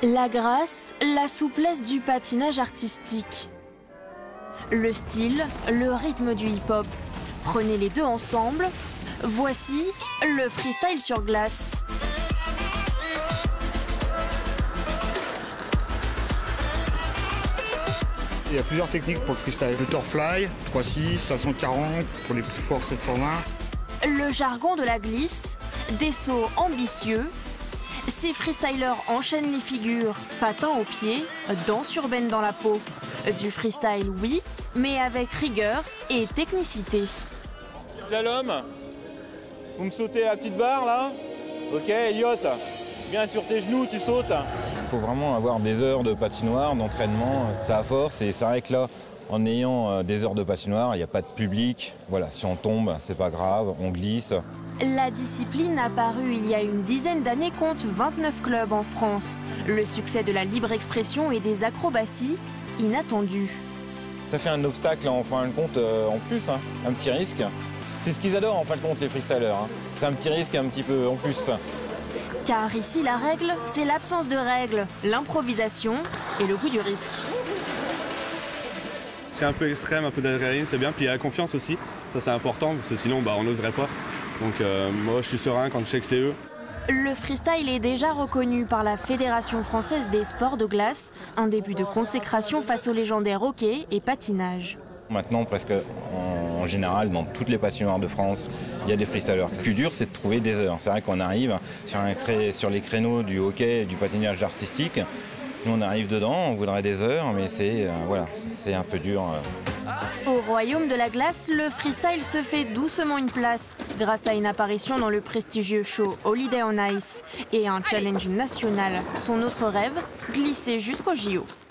La grâce, la souplesse du patinage artistique. Le style, le rythme du hip-hop. Prenez les deux ensemble. Voici le freestyle sur glace. Il y a plusieurs techniques pour le freestyle. Le torfly, 3-6, 540, pour les plus forts 720. Le jargon de la glisse, des sauts ambitieux. Ces freestylers enchaînent les figures, patins aux pieds, danse urbaine dans la peau. Du freestyle, oui, mais avec rigueur et technicité. Slalom, vous me sautez à la petite barre là. Ok, Elliot, bien sur tes genoux, tu sautes. Il faut vraiment avoir des heures de patinoire, d'entraînement, ça a force. Et c'est vrai que là, en ayant des heures de patinoire, il n'y a pas de public. Voilà, si on tombe, c'est pas grave, on glisse. La discipline apparue il y a une dizaine d'années compte 29 clubs en France. Le succès de la libre expression et des acrobaties, inattendu. Ça fait un obstacle en fin de compte en plus, hein, un petit risque. C'est ce qu'ils adorent en fin de compte les freestylers. Hein. C'est un petit risque un petit peu en plus. Car ici la règle, c'est l'absence de règles, l'improvisation et le goût du risque. C'est un peu extrême, un peu d'adrénaline, c'est bien. Puis il y a la confiance aussi, ça c'est important, parce que sinon on n'oserait pas. Donc moi je suis serein quand je sais que c'est eux. Le freestyle est déjà reconnu par la Fédération française des sports de glace, un début de consécration face au légendaire hockey et patinage. Maintenant, presque en général, dans toutes les patinoires de France, il y a des freestylers. Le plus dur, c'est de trouver des heures. C'est vrai qu'on arrive sur les créneaux du hockey et du patinage artistique. Nous, on arrive dedans, on voudrait des heures, mais c'est un peu dur. Au royaume de la glace, le freestyle se fait doucement une place grâce à une apparition dans le prestigieux show Holiday on Ice et un challenge national. Son autre rêve, glisser jusqu'au JO.